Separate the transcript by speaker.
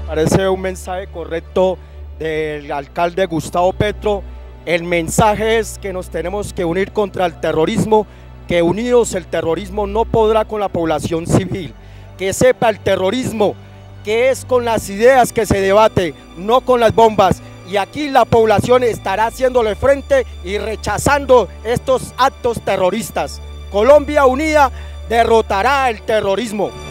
Speaker 1: Parece un mensaje correcto del alcalde Gustavo Petro. El mensaje es que nos tenemos que unir contra el terrorismo, que unidos el terrorismo no podrá con la población civil. Que sepa el terrorismo que es con las ideas que se debate, no con las bombas. Y aquí la población estará haciéndole frente y rechazando estos actos terroristas. Colombia unida derrotará el terrorismo.